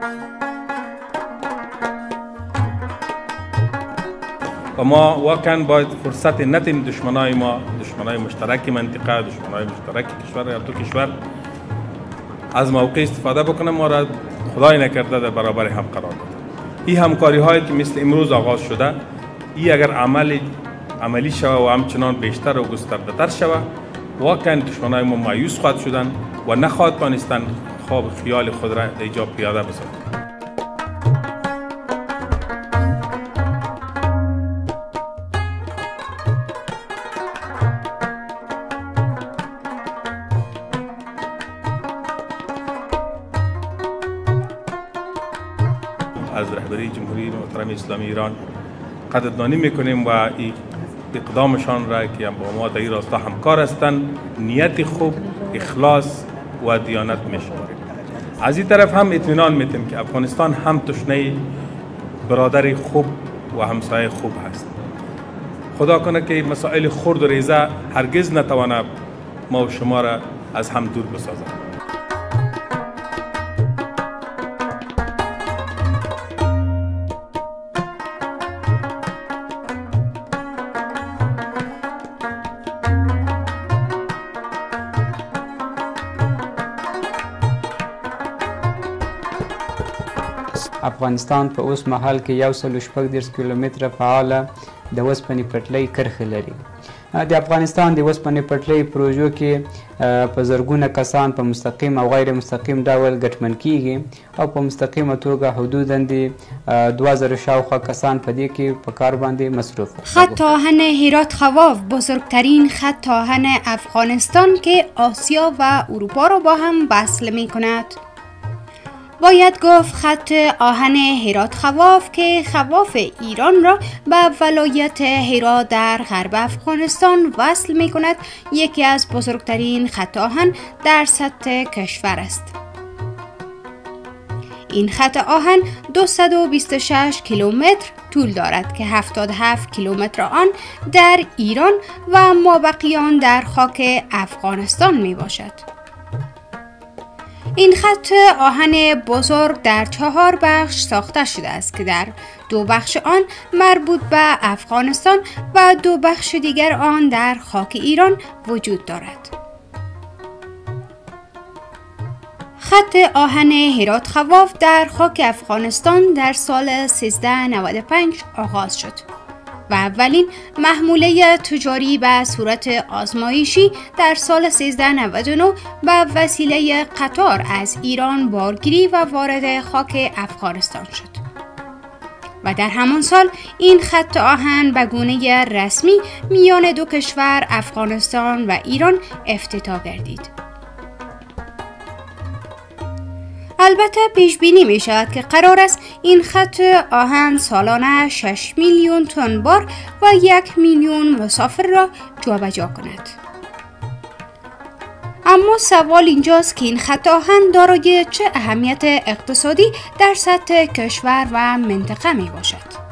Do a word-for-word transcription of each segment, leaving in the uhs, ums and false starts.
و ما واقعا باید فرصت ندیم دشمنای ما، دشمنای مشترک منطقه، دشمنای مشترک کشور یا دو کشور از موقع استفاده بکنه، ما را خدای نکرده در برابر هم قرار داده. این همکاری هایی که مثل امروز آغاز شده، این اگر عمل عملی شود و همچنان بیشتر و گسترده تر شود، واقعا دشمنای ما مایوس خواهد شدن و نخواهد توانستن خواب خیال خود را در اینجا پیاده بسازند. از رهبری جمهوری محترم اسلامی ایران قدردانی میکنیم و این اقدامشان را که با ما در این راستا همکار هستند نیت خوب، اخلاص و دیانت میشماریم. از این طرف هم اطمینان میتیم که افغانستان هم تشنه برادری خوب و همسایه خوب هست. خدا کنه که مسائل خرد و ریزه هرگز نتواند ما و شما را از هم دور بسازد. افغانستان په اوس مهال کې یو سل شپږ دېرش کیلومتره فعاله د اوسپنې پټلۍ کرښه لري. د افغانستان د اوسپنې پټلۍ پروژو کې په زرګونه کسان په مستقیم او غیر مستقیم ډول ګټمن کیږي او په مستقیمه توګه حدوداً د دوه زره شاوخوا کسان په دې کې په کار باندې مصروف. خط آهن هرات خواف بزرگترین خط آهن افغانستان که آسیا و اروپا را با هم وصل می کند. باید گفت خط آهن هرات خواف که خواف ایران را به ولایت هرات در غرب افغانستان وصل می کند یکی از بزرگترین خط آهن در سطح کشور است. این خط آهن دویست و بیست و شش کیلومتر طول دارد که هفتاد و هفت کیلومتر آن در ایران و مابقی آن در خاک افغانستان می باشد. این خط آهن بزرگ در چهار بخش ساخته شده است که در دو بخش آن مربوط به افغانستان و دو بخش دیگر آن در خاک ایران وجود دارد. خط آهن هرات خواف در خاک افغانستان در سال سیزده نود و پنج آغاز شد و اولین محموله تجاری به صورت آزمایشی در سال سیزده نود و نه به وسیله قطار از ایران بارگیری و وارد خاک افغانستان شد و در همان سال این خط آهن به گونه رسمی میان دو کشور افغانستان و ایران افتتاح گردید. البته پیش بینی می شود که قرار است این خط آهن سالانه شش میلیون تن بار و یک میلیون مسافر را جابجا کند. اما سوال اینجاست که این خط آهن دارای چه اهمیت اقتصادی در سطح کشور و منطقه می باشد؟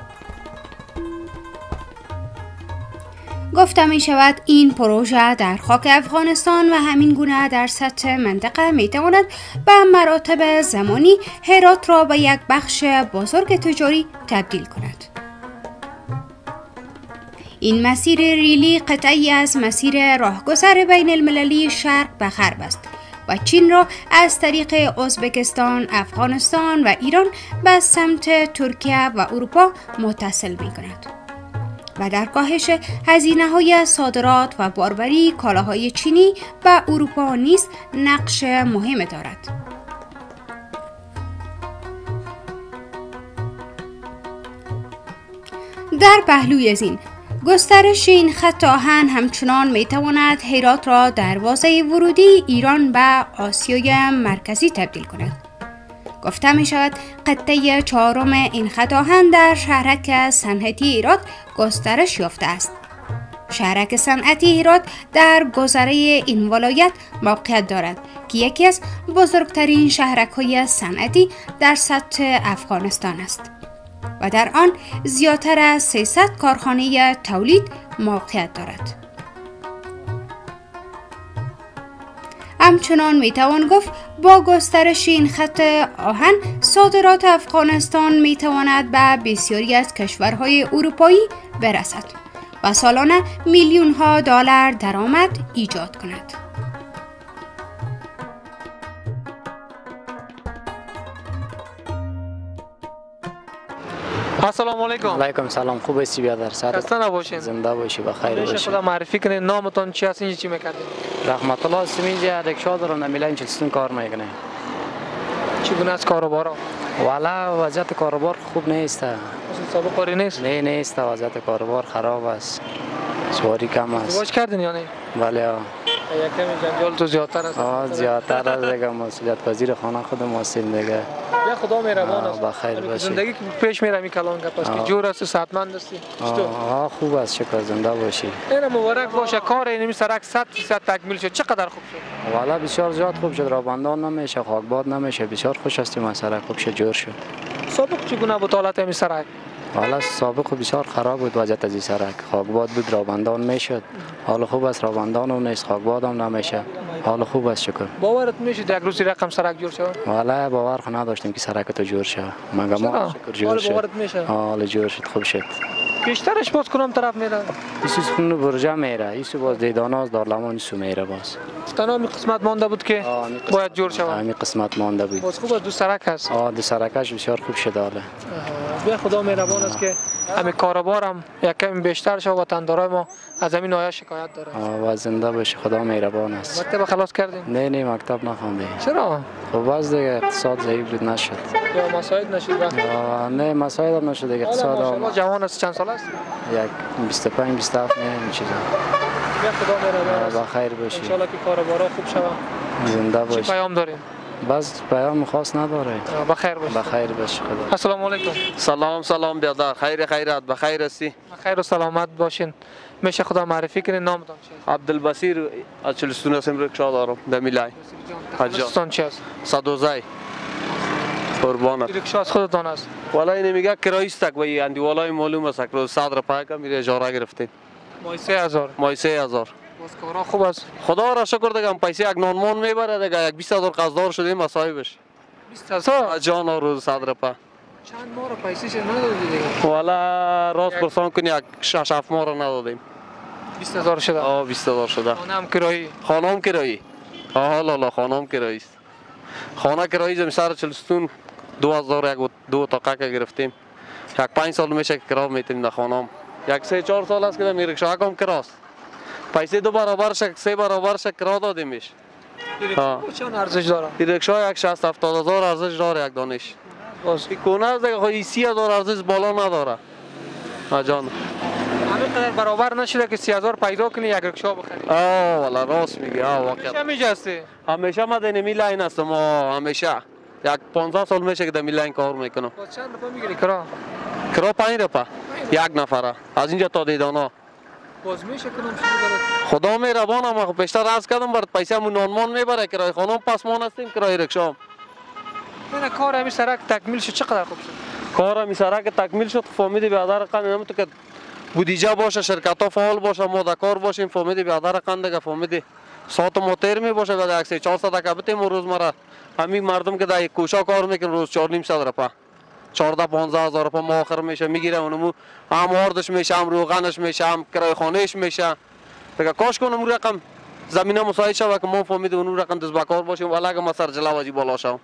گفته می شود این پروژه در خاک افغانستان و همین گونه در سطح منطقه می تواند به مراتب زمانی هرات را به یک بخش بزرگ تجاری تبدیل کند. این مسیر ریلی قطعی از مسیر راهگذر بین المللی شرق به غرب است و چین را از طریق ازبکستان، افغانستان و ایران به سمت ترکیه و اروپا متصل می کند و در کاهش هزینه‌های صادرات و باربری کالاهای چینی به اروپا نیز نقش مهم دارد. در پهلوی از این گسترش این خط آهن همچنان میتواند هرات را دروازه ورودی ایران به آسیای مرکزی تبدیل کند. گفته می شود قطعه چهارم این خط آهن در شهرک صنعتی هرات گسترش یافته است. شهرک صنعتی هرات در گذره این ولایت موقعیت دارد که یکی از بزرگترین شهرک‌های صنعتی در سطح افغانستان است و در آن زیادتر از سیصد کارخانه تولید موقعیت دارد. همچنان میتوان گفت با گسترش این خط آهن صادرات افغانستان میتواند به بسیاری از کشورهای اروپایی برسد و سالانه میلیون ها دلار درآمد ایجاد کند. السلام علیکم. علیکم سلام. خوب هستی بیادر؟ سر خسته نباشین. زنده باشی، بخیر باشی. خدا معرفی کنید، نامتون چی هست، اینجا چی میکردید؟ رحمت الله سمیجا رکشا دارم، نمیلین چلستون کار میکنه. چگونه است کاروبارا؟ والا وضعیت کاروبار خوب نیست. سابق کاری نیست؟ نه نیست، وضعیت کاروبار خراب است. سواری کم است. ازدواج کردین یا نه؟ بله. یک کمی جنجال تو زیادتر است. آه زیادتر است دیگه، مسئولیت پذیر خانه خودم هستیم دیگه. یا خدا مهربان است. بخیر باشی. زندگی که پیش میره می کلان که پس که جور است، صحتمند هستی. آه خوب است، شکر، زنده باشی. اینا مبارک باشه، کار اینمی سرک صد درصد تکمیل شد. چقدر خوب شد؟ والا بسیار زیاد خوب شد، رابندان نمیشه، خاکباد نمیشه، بسیار خوش هستیم از سرک خوب شد، جور شد. سابق چگونه بود حالت این سرک؟ حالا سابق بسیار خراب بود وضعیت از این سرک، خاکباد بود، رابندان میشد. حال خوب است، رابندان هم نیست، خاکباد هم نمیشه، حال خوب است شکر. باورت میشه یک روزی رقم سرک جور شد؟ والا باور خو نداشتیم که سرک تو جور شد، مگه ما شکر جور شد. باورت میشه؟ حال جور شد، خوب شد. بیشترش باز کنم طرف میره؟ ایسو خون برجا میره، ایسو باز دیداناز دارلمان ایسو میره باز. تنها می قسمت مانده بود که باید جور شود. همین قسمت مانده بود. باز خوب است، دو سرک هست. آه دو سرکش بسیار خوب شد حالا. بیا خدا مهربان است که همین کاروبارم یک کمی بیشتر شد و وطندارای ما از همین ناحیه شکایت داره. آه و زنده باشه، خدا مهربان است. مکتب خلاص کردین؟ نه نه مکتب نخوندیم. چرا؟ خب باز دیگه اقتصاد ضعیف بود نشد. یا مساعد نشد وقت؟ نه مساعد هم نشد دیگه، اقتصاد هم جوان است. چند سال است؟ یک بیست و پنج بیست و هفت نه این چیزا. بیا خدا مهربان است. بخیر باشی. ان شاء الله که کاروبارا خوب شود. زنده باشی. چی پیام داریم؟ بس پیام خاص نداره. بخیر باشی. بخیر باشی خدا. السلام علیکم. سلام سلام بیادر، خیر خیرات، بخیر هستی؟ بخیر و سلامت باشین. میشه خدا معرفی کنین، نامتون چیه؟ عبدالبصیر از چلستون هستم، رکشا دارم در میلای. حاجان چی است؟ صدوزای قربانت. رکشا از خودتان است؟ والا این میگه کرایی است که وی اندی والای معلوم است که روز صدر پاک میره اجاره گرفتیم. مای سه هزار. مای سه هزار. باز کارا خوب است. خدا را شکر دیگه، پیسه یک نانمان میبره دیگه، یک بیست هزار قرضدار شدیم مصاحبش. بیست هزار؟ جان روز صدر پا. چند ماه را پیسه‌ش ندادی دیگه؟ والا راست پرسان کنی یک شش هفت ماه را ندادیم. بیست هزار شده. آه بیست هزار شده. خانه هم کرایی. خانه هم کرایی. آه لا لا خانه هم کرایی است. خانه کرایی زمین سر چلستون دو هزار یک دو تاقه که گرفتیم. یک پنج سال میشه که کرا میتیم در خانه هم. یک سه چهار سال است که در میرکشا هم کراست. پیسه دو برابر شک سه برابر شک کرا دادیمش. چند ارزش داره؟ میرکشا یک شصت هفتاد هزار ارزش داره یک دانش. باز کنه از دیگه خواهی سی هزار ارزش بالا نداره. آجان. همین قدر برابر نشده که سی هزار پیدا کنی یک رکشا بخری. آه والا راست میگی، آه واقعا. همیشه میجستی؟ همیشه ما در میلاین هستم، ما همیشه. یک پانزده سال میشه که در میلاین کار میکنم. باز چند روپا میگیری کرا؟ کرا پنج روپا. یک نفره. از اینجا تا دیدانا. باز میشه کنم چیزی برات؟ خدا مهربان، ما بیشتر عرض کردم برات پیسه همون نانمان میبره، کرای خانم پسمان هستیم، کرای رکشا. این کار همین سرک تکمیل شد، چقدر خوب شد؟ کار همین سرک تکمیل شد، فهمیدی بیادر قند نمیتون که بودیجه باشه، شرکت ها فعال باشه، ما دکار باشیم، فهمیدی بیادر قند دیگه، فهمیدی ساعت موتر می باشه بعد یک سه چهارصد که بتیم روز مرا همین مردم که در یک کوشا کار میکنن روز چهار نیم صد روپا چهارده پانزده هزار روپا ما آخر میشه میگیره، اونمو هم آردش میشه، هم روغنش میشه، هم کرای خانهش میشه. دیگه کاش کنم اون رقم زمینه مساعد شود که ما فهمیدیم اون رقم دست بکار باشیم، ولی اگه ما سر جلوازی بالا شوم.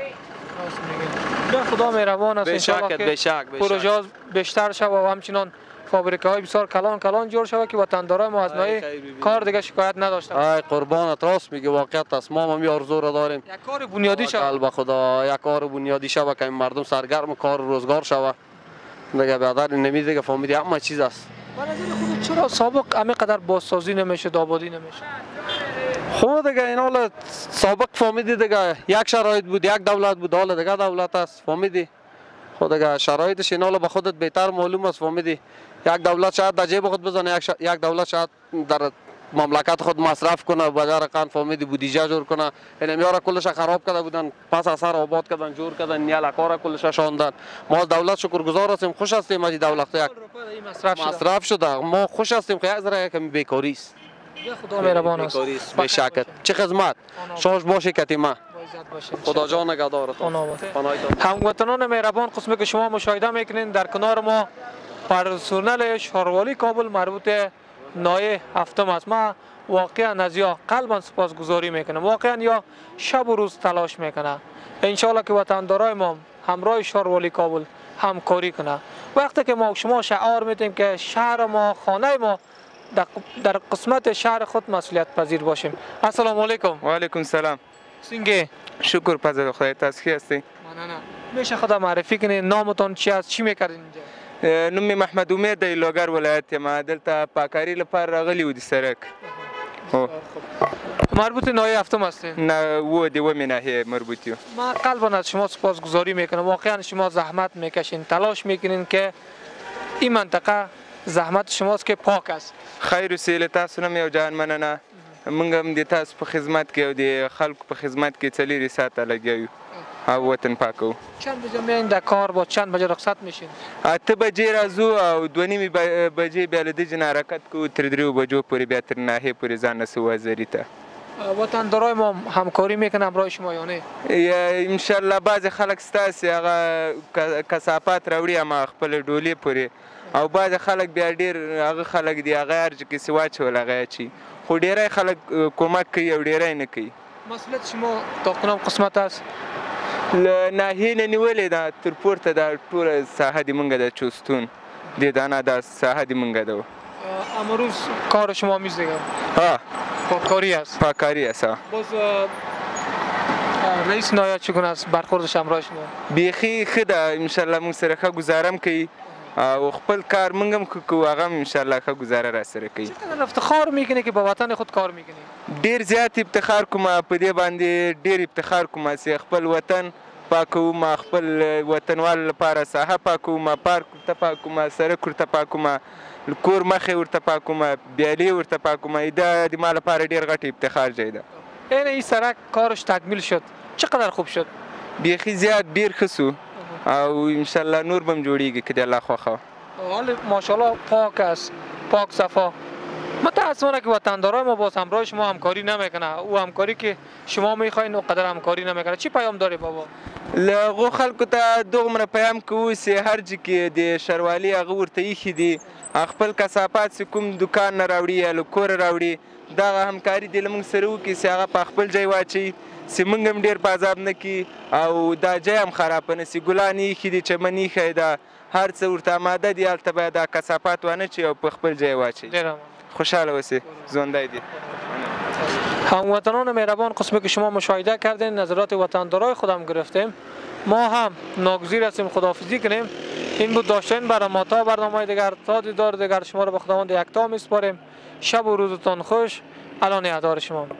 یا خدا مهربان است، ان شاء الله که بشک پروژه بیشتر شود و همچنان فابریکه های بسیار کلان کلان جور شود که وطندارای ما از نوع کار دیگه شکایت نداشته باشند. ای قربانت، راست میگی، واقعیت است، ما هم آرزو را داریم یک کار بنیادی شود. به خدا یک کار بنیادی شود که مردم سرگرم کار روزگار شود دیگه، بیادر نمیده دیگه، فهمیدی همه چیز است. به نظر خودت چرا سابق همه قدر بازسازی نمیشه، آبادی نمیشه؟ خود دیگه این حال سابق فهمیدی دیگه یک شرایط بود، یک دولت بود، حال دیگه دولت است، فهمیدی؟ خود دیگه شرایطش این حال به خودت بهتر معلوم است، فهمیدی؟ یک دولت شاید در جیب خود بزنه، یک, ش... یک دولت شاید در مملکت خود مصرف کنه، بازار قند فهمیدی بودجه جور کنه. این میاره کلش خراب کرده بودن، پس از سر آباد کردن، جور کردن، نیال کارا کلش شاندن. ما دولت شکرگزار هستیم، خوش هستیم از دولت یک مصرف, مصرف شده. ما خوش هستیم که یک ذره کمی بیکاری است. خدا مهربان است. به شکر چه خدمت شاش باشه کتیمه خدا جان نگهدارتون. هموطنان مهربان، قسمی که شما مشاهده میکنین در کنار ما پرسونل شهروالی کابل مربوط نایه هفتم است. ما واقعا از یا قلبا سپاسگزاری میکنم، واقعا یا شب و روز تلاش میکنه انشالله که وطندارای ما همراه شهروالی کابل همکاری کنه. وقتی که ما شما شعار میدیم که شهر ما خانه ما در قسمت شهر خود مسئولیت پذیر باشیم. السلام علیکم. و علیکم سلام. سینگه شکر پزر خدای تاسکی هستی؟ نه نه میشه خدا معرفی کنین، نامتون چی است، چی میکردین اینجا؟ نوم محمد امید دی لوګر ولایت ما دلته پاکاری لپاره راغلی و د سرک. مربوط نایه هفتم هستین؟ نه و دی و ناحیه مربوطی. ما قلبا از شما سپاسگزاری میکنم، واقعا شما زحمت میکشین، تلاش میکنین که این منطقه زحمت شماست که پاک است. خیر وسیله تاسو نه یو جان مننه. موږ هم د تاسو په خدمت کې او د خلکو په خدمت کې څلوري ساعته لګیو او وطن پاکو. چند بجه میاین در کار، با چند بجه رخصت میشین؟ اته بجې راځو او دوه نیمې بجې بیا له دې نه حرکت کوو تر دریو بجو پورې بیا تر ناحیې پورې ځان رسوو وزري ته. وطندارای ما همکاری میکنن همراه شما یا نه؟ انشالله بعضې خلک ستاسې هغه کثافات راوړي هماغه خپله ډولې پورې او بعضې خلک بیا ډېر هغه خلک دي هغه هر ځای کې چې واچول هغه اچي، خو ډېری خلک کمک کوي او ډېری نه کوي. مسئولیت شما تا کدام قسمت است؟ له ناحیې نه نیولې ده تر پورته دا ټوله ساحه د موږ ده چوستون دې دانه دا ساحه د موږ ده. امروز کار شما میز دیگه؟ ها پاککاری است. پاککاری است. باز رئیس نایه چگونه است برخوردش همراه شما؟ بیخی ښه ده، انشالله موږ سره ښه گزاره هم کوي او خپل کار موږ هم کوو، هغه هم انشالله ښه گزاره را سره کوي. چقدر افتخار میکنی که با وطن خود کار میکنی؟ ډیر زیات افتخار کوم په دې باندې، ډیر افتخار کوم چې خپل وطن پاکوم، خپل وطنوال لپاره ساحه پاکوم، پارک ورته پاکوم، سړک ورته پاکوم، کور مخې ورته پاکوم، بیالې ورته پاکوم. دا د ما لپاره ډیر غټ افتخار ځای ده. این این سړک کارش تکمیل شد، چقدر خوب شد؟ بیخي زیات ډیر ښه سو او انشالله نور به هم جوړیږي که د الله خوښه. حال ماشاءالله پاک است، پاک صفا. متاسفانه که وطندارای ما باز همراه شما همکاری نمیکنه، او همکاری که شما میخواین او قدر همکاری نمیکنه. چی پیام داری بابا؟ لغو خلکو ته دوغمره پیام کوو چې هر ځای کې د شروالي هغه ورته ایښي دي، خپل کثافات چې کوم دوکان نه راوړي یا له کوره راوړي دغه همکاري دې له موږ سره وکړي چې هغه په خپل ځای واچوي چې موږ هم ډېر په عذاب نه کړي او دا ځای هم خراب نه سي. ګلان یې ایښي دي، چمن یې ایښی ده، هر څه ورته آماده دي، هلته باید دا کثافات وانهچوي او په خپل ځای واچوي. خوشحاله اوسئ، ژوندی دي. هموطنان مهربان، قسمی که شما مشاهده کردین نظرات وطندارای خودم گرفتیم، ما هم ناگزیر هستیم خداحافظی کنیم. این بود داشتن برای ما تا برنامه دیگر، تا دیدار دیگر شما رو به خداوند یکتا میسپاریم. شب و روزتان خوش. الان نگهدار شما.